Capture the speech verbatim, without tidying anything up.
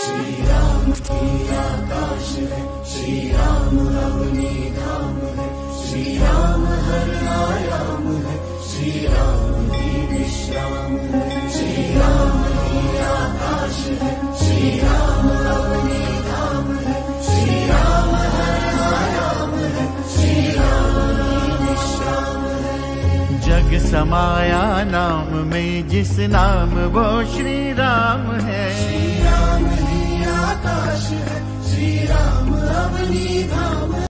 श्री राम ही आकाश है, श्री राम अवनी धाम है, श्री राम हर आयाम है, श्री राम ही विश्राम है। श्री राम ही आकाश है, श्री राम अवनी धाम है, श्री राम हर आयाम है, श्री राम ही विश्राम है। जग समाया नाम में जिस नाम वो श्री राम है। श्री राम ही आकाश है, श्री राम अवनी धाम